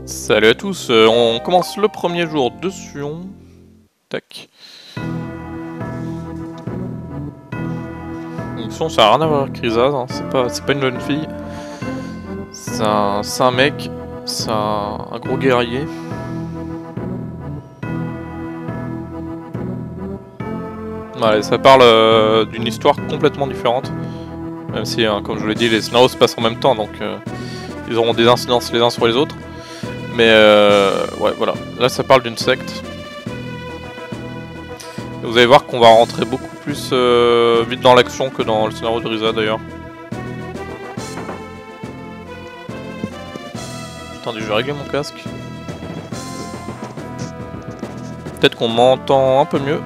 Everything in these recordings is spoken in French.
Salut à tous, on commence le premier jour de Sion. Tac. Sion, ça n'a rien à voir avec Chrysas, hein. C'est pas une jeune fille. C'est un mec, c'est un gros guerrier. Ouais, ça parle d'une histoire complètement différente. Même si, hein, comme je vous l'ai dit, les scénarios se passent en même temps, donc ils auront des incidences les uns sur les autres. Mais ouais, voilà. Là, ça parle d'une secte. Et vous allez voir qu'on va rentrer beaucoup plus vite dans l'action que dans le scénario de Risa, d'ailleurs. Attendez, je vais régler mon casque. Peut-être qu'on m'entend un peu mieux.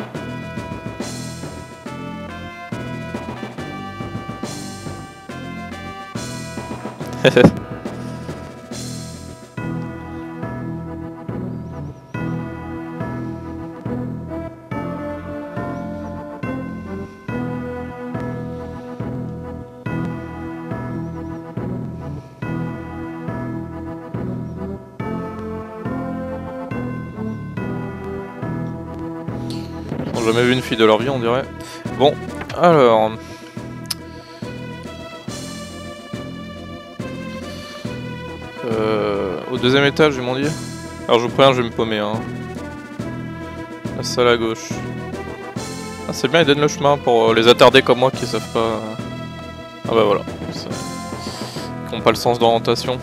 Ils n'ont jamais vu une fille de leur vie, on dirait. Bon, alors... au deuxième étage, ils m'ont dit. Alors je vous préviens, je vais me paumer. Hein. La salle à gauche. Ah, c'est bien, ils donnent le chemin pour les attardés comme moi qui savent pas... Ah bah voilà. Qui n'ont pas le sens d'orientation.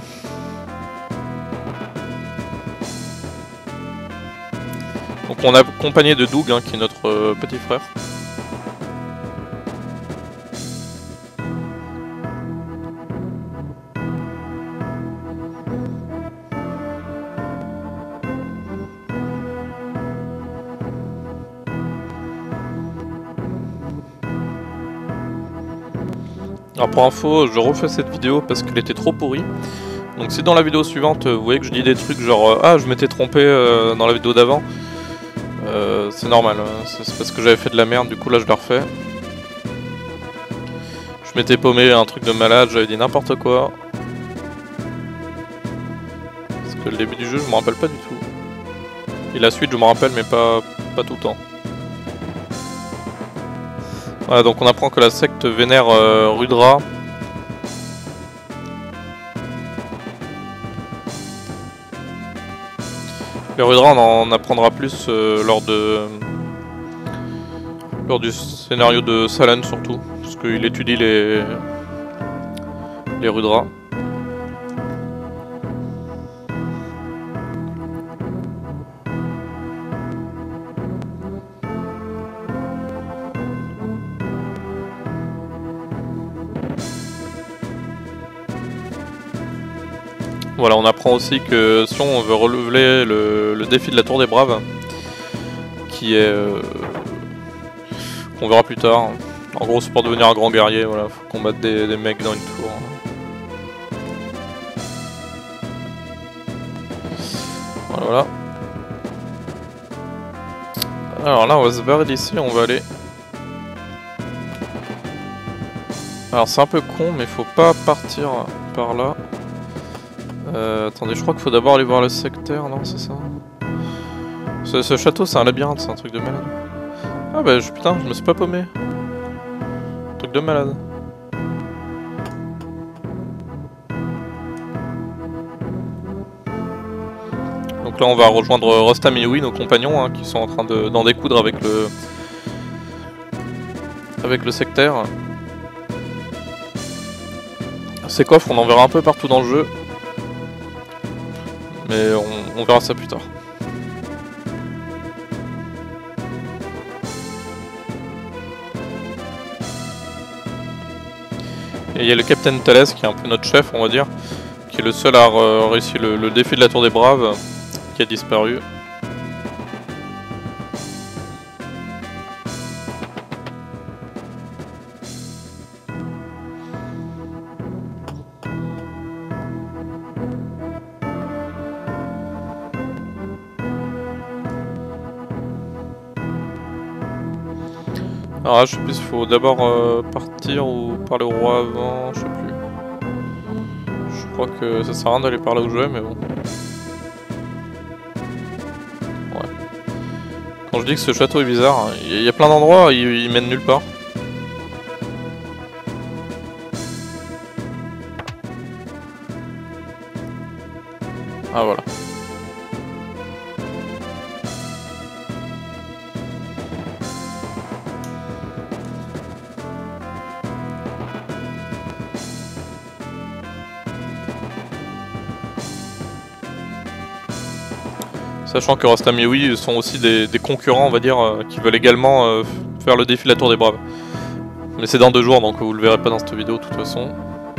Donc on est accompagné de Doug, hein, qui est notre petit frère. Alors pour info, je refais cette vidéo parce qu'elle était trop pourrie. Donc si dans la vidéo suivante, vous voyez que je dis des trucs genre ah, je m'étais trompé dans la vidéo d'avant, c'est normal, c'est parce que j'avais fait de la merde, du coup là je le refais. Je m'étais paumé un truc de malade, j'avais dit n'importe quoi. Parce que le début du jeu je me rappelle pas du tout. Et la suite je me rappelle mais pas tout le temps. Voilà, donc on apprend que la secte vénère Rudra. Les Rudra, on en apprendra plus lors du scénario de Salen surtout, parce qu'il étudie les Rudra. Voilà, on apprend aussi que si on veut relever le défi de la Tour des Braves, qui est... qu'on verra plus tard. En gros, c'est pour devenir un grand guerrier, voilà, faut combattre des mecs dans une tour. Voilà, voilà. Alors là, on va se barrer d'ici, on va aller... Alors c'est un peu con, mais faut pas partir par là. Attendez, je crois qu'il faut d'abord aller voir le sectaire, non, c'est ça? Ce château, c'est un labyrinthe, c'est un truc de malade. Ah bah putain, je me suis pas paumé. Truc de malade. Donc là, on va rejoindre Rostam et Yui, nos compagnons, hein, qui sont en train d'en découdre avec le sectaire. Ces coffres, on en verra un peu partout dans le jeu. Mais on verra ça plus tard. Et il y a le Capitaine Thales qui est un peu notre chef, on va dire, qui est le seul à réussir le défi de la Tour des Braves, qui a disparu. Alors là, je sais plus s'il faut d'abord partir ou par le roi avant, je sais plus. Je crois que ça sert à rien d'aller par là où je vais, mais bon. Quand je dis que ce château est bizarre, il y a plein d'endroits, il mène nulle part. Ah voilà. Sachant que Rastam et Oui sont aussi des concurrents, on va dire, qui veulent également faire le défi de la Tour des Braves. Mais c'est dans 2 jours, donc vous le verrez pas dans cette vidéo de toute façon.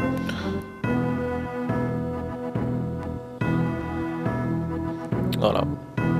Voilà.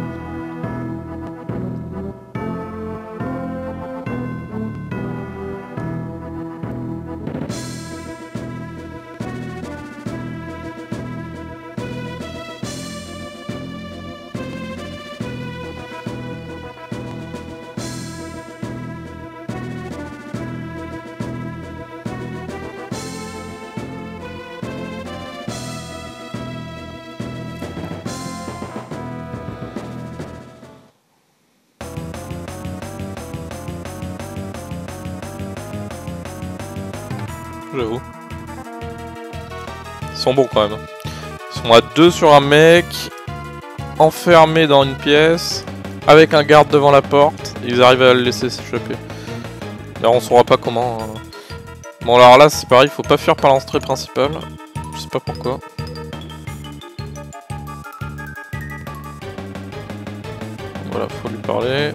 J'avoue. Ils sont bons quand même. Ils sont à 2 sur un mec, enfermés dans une pièce, avec un garde devant la porte, et ils arrivent à le laisser s'échapper. D'ailleurs on saura pas comment. Bon alors là c'est pareil, il faut pas fuir par l'entrée principale. Je sais pas pourquoi. Voilà, faut lui parler.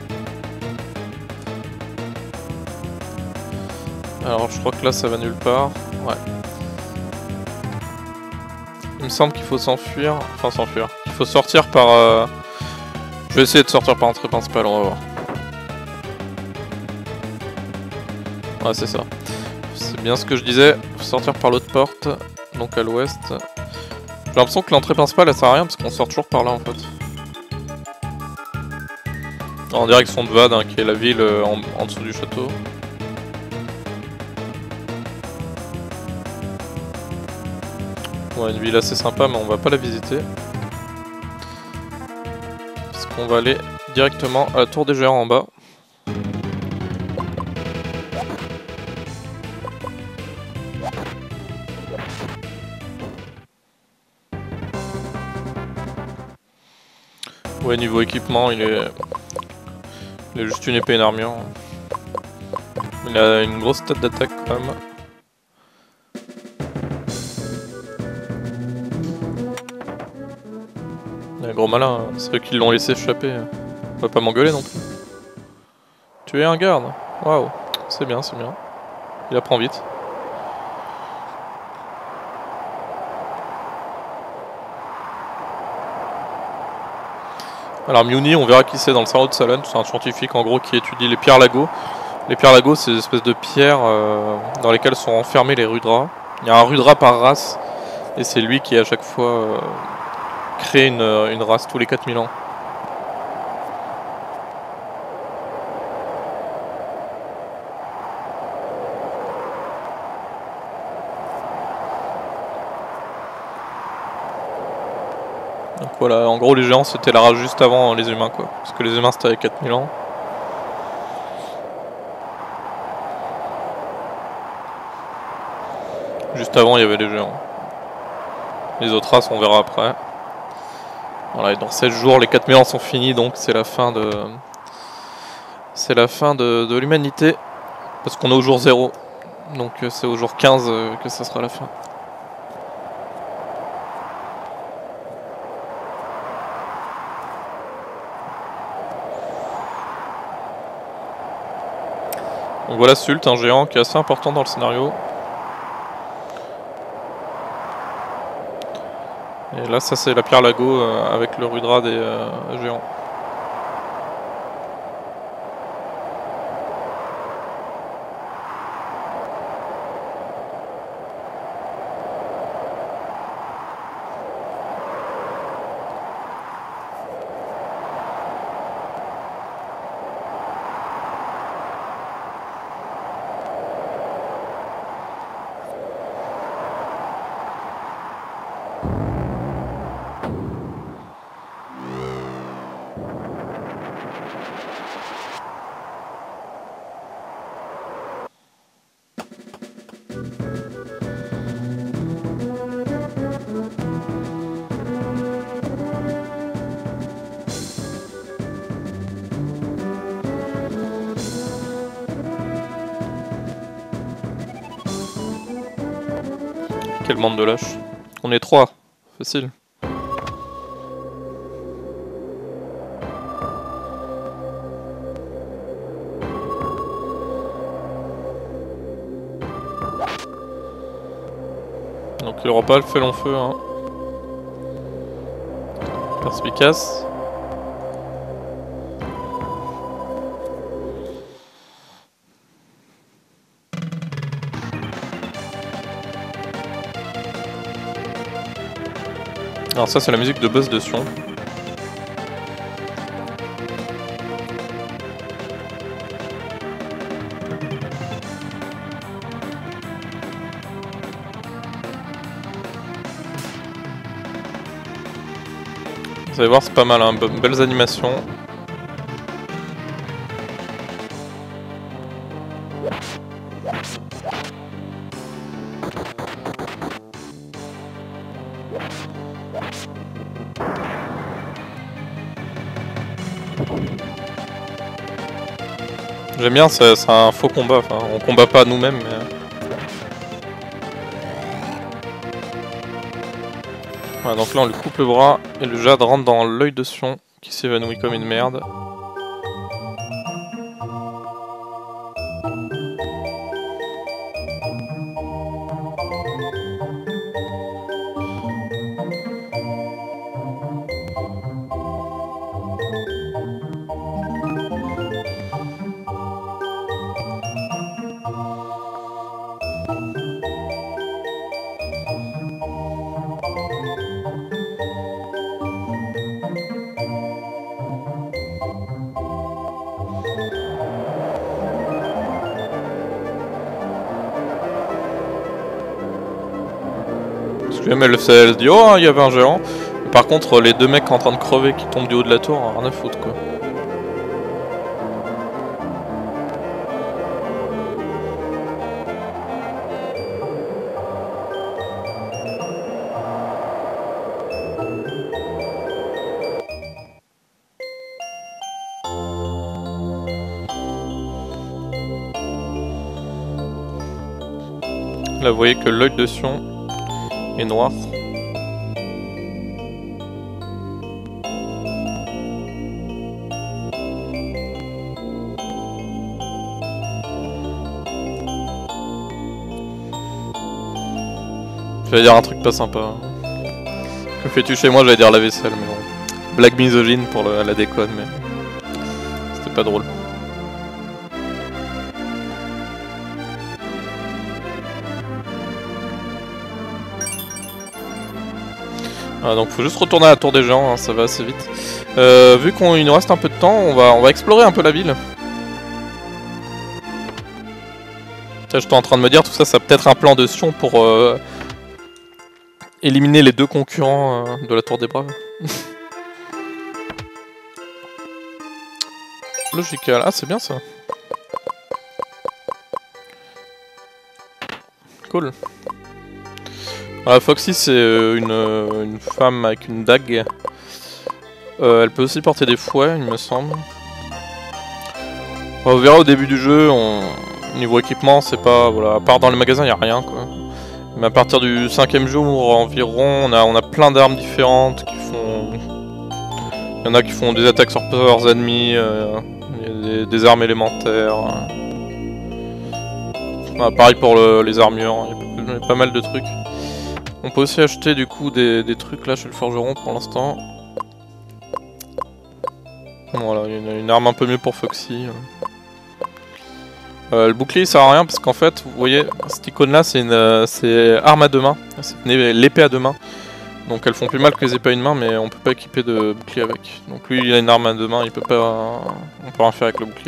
Alors je crois que là ça va nulle part. Ouais. Il me semble qu'il faut s'enfuir. Enfin s'enfuir. Il faut sortir par... Je vais essayer de sortir par l'entrée principale, on va voir. Ouais c'est ça. C'est bien ce que je disais. Faut sortir par l'autre porte. Donc à l'ouest. J'ai l'impression que l'entrée principale elle sert à rien parce qu'on sort toujours par là en fait. En direction de Vade, hein, qui est la ville en dessous du château. Ouais, une ville assez sympa, mais on va pas la visiter. Parce qu'on va aller directement à la tour des géants en bas. Ouais, niveau équipement, il est juste une épée et une armure. Il a une grosse tête d'attaque quand même. Gros malin, hein. C'est eux qui l'ont laissé échapper. On va pas m'engueuler non plus. Tu es un garde. Waouh, c'est bien, c'est bien. Il apprend vite. Alors Miuni, on verra qui c'est dans le cerveau de Salon. C'est un scientifique en gros qui étudie les pierres lagos. Les pierres lagos, c'est des espèces de pierres dans lesquelles sont enfermés les rudras. Il y a un rudra par race. Et c'est lui qui à chaque fois crée une race tous les 4000 ans. Donc voilà, en gros les géants c'était la race juste avant les humains quoi. Parce que les humains c'était avec 4000 ans. Juste avant il y avait les géants. Les autres races on verra après. Voilà, et dans 16 jours les 4000 ans sont finis, donc c'est la fin de... C'est la fin de l'humanité. Parce qu'on est au jour 0. Donc c'est au jour 15 que ça sera la fin. Donc voilà Sult, un géant qui est assez important dans le scénario. Et là ça c'est la pierre lago avec le rudra des géants. Quelle bande de lâches. On est 3, facile. Donc il aura pas fait long feu, hein. Perspicace. Alors ça c'est la musique de boss de Sion. Vous allez voir, c'est pas mal, hein. Belles animations. J'aime bien, c'est un faux combat, enfin, on combat pas nous-mêmes, mais... Voilà, donc là on lui coupe le bras, et le jade rentre dans l'œil de Sion, qui s'évanouit comme une merde. Même elle se dit oh il y avait un géant. Par contre les deux mecs en train de crever qui tombent du haut de la tour, rien à foutre quoi. Là vous voyez que l'œil de Sion est noir. J'allais dire un truc pas sympa. Que fais-tu chez moi? J'allais dire la vaisselle, mais bon. Blague misogyne pour la déconne, mais c'était pas drôle. Ah, donc faut juste retourner à la tour des géants, hein, ça va assez vite. Vu qu'il nous reste un peu de temps, on va explorer un peu la ville. J'étais en train de me dire, tout ça, ça peut être un plan de Sion pour éliminer les deux concurrents de la tour des braves. Logical, ah c'est bien ça. Cool. Voilà, Foxy c'est une femme avec une dague. Elle peut aussi porter des fouets, il me semble. On verra au début du jeu, niveau équipement c'est pas... Voilà, à part dans les magasins il n'y a rien quoi. Mais à partir du 5ème jour environ, on a plein d'armes différentes qui font... Il y en a qui font des attaques sur plusieurs ennemis, il y a des armes élémentaires. Pareil pour les armures, il y a pas mal de trucs. On peut aussi acheter du coup des trucs là chez le forgeron pour l'instant. Voilà, il y a une arme un peu mieux pour Foxy. Le bouclier sert à rien parce qu'en fait, vous voyez, cette icône là c'est arme à deux mains, c'est l'épée à deux mains. Donc elles font plus mal que les épées à une main, mais on peut pas équiper de bouclier avec. Donc lui il a une arme à deux mains, il peut pas, on peut rien faire avec le bouclier.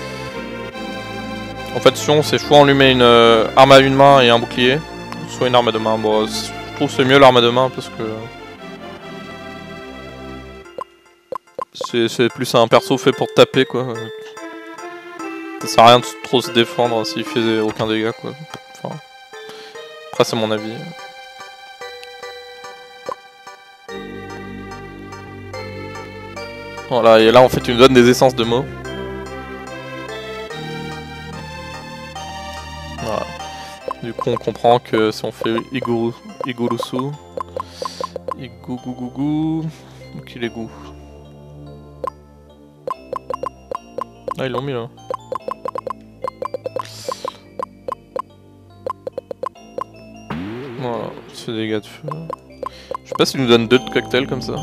En fait, Sion c'est soit on lui met une arme à une main et un bouclier, soit une arme à deux mains. Bon, je trouve c'est mieux l'arme à deux mains parce que c'est plus un perso fait pour taper quoi. Ça sert à rien de trop se défendre s'il fait aucun dégât quoi. Enfin, après c'est mon avis. Voilà, et là en fait tu me donnes des essences de mots. Voilà. Du coup on comprend que si on fait Igurusu, Igugugugu, qu'il est goût. Ah ils l'ont mis là. Voilà, c'est des dégâts de feu. Je sais pas s'il nous donne 2 de cocktails comme ça.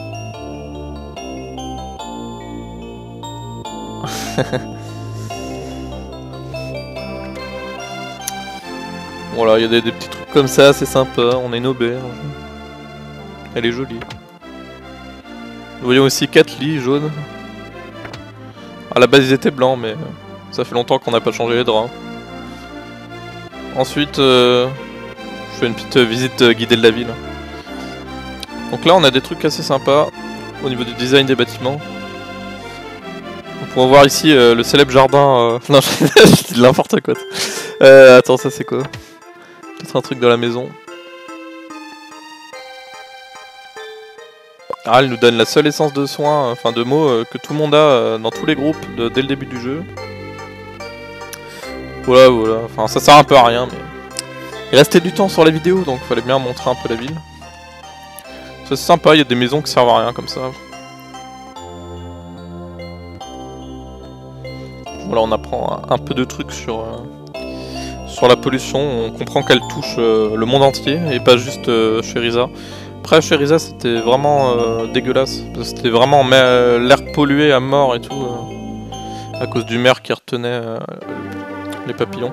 Voilà, il y a des petits trucs comme ça, c'est sympa, on a une auberge. Elle est jolie. Nous voyons aussi 4 lits jaunes. À la base ils étaient blancs, mais ça fait longtemps qu'on n'a pas changé les draps. Ensuite, je fais une petite visite guidée de la ville. Donc là on a des trucs assez sympas au niveau du design des bâtiments. On pourra voir ici le célèbre jardin... Non, je dis n'importe quoi. Attends, ça c'est quoi? Peut-être un truc de la maison. Ah, elle nous donne la seule essence de soins, enfin de mots que tout le monde a dans tous les groupes dès le début du jeu. Voilà, voilà. Enfin, ça sert un peu à rien, mais... Il restait du temps sur la vidéo, donc il fallait bien montrer un peu la ville. Ça c'est sympa, il y a des maisons qui servent à rien comme ça. Voilà, on apprend un peu de trucs sur la pollution. On comprend qu'elle touche le monde entier et pas juste chez Risa. Après, chez Risa, c'était vraiment dégueulasse. C'était vraiment l'air pollué à mort et tout. À cause du maire qui retenait les papillons.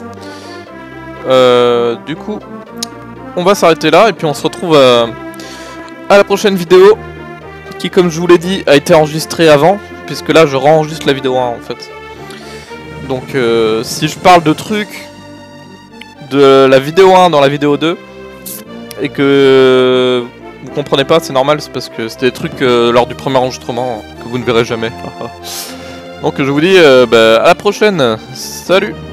Du coup, on va s'arrêter là et puis on se retrouve à la prochaine vidéo. Qui, comme je vous l'ai dit, a été enregistrée avant. Puisque là, je renregistre la vidéo 1 en fait. Donc si je parle de trucs de la vidéo 1 dans la vidéo 2 et que vous comprenez pas, c'est normal, c'est parce que c'était des trucs lors du premier enregistrement que vous ne verrez jamais. Donc je vous dis à la prochaine, salut.